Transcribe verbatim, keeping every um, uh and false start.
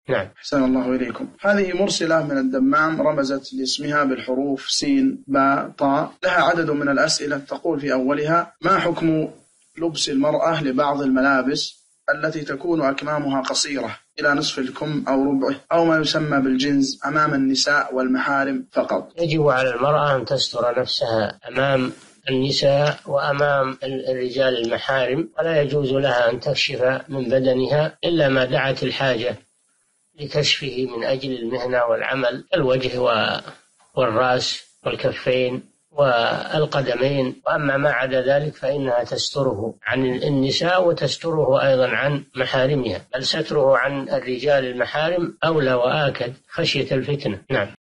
نعم. أحسن الله إليكم. هذه مرسلة من الدمام رمزت لاسمها بالحروف سين باء طاء، لها عدد من الأسئلة. تقول في أولها: ما حكم لبس المرأة لبعض الملابس التي تكون أكمامها قصيرة إلى نصف الكم أو ربعه أو ما يسمى بالجنز أمام النساء والمحارم فقط؟ يجب على المرأة أن تستر نفسها أمام النساء وأمام الرجال المحارم، ولا يجوز لها أن تكشف من بدنها إلا ما دعت الحاجة لكشفه من أجل المهنة والعمل، الوجه والرأس والكفين والقدمين، وأما ما عدا ذلك فإنها تستره عن النساء وتستره أيضا عن محارمها، بل ستره عن الرجال المحارم أولى وآكد خشية الفتنة. نعم.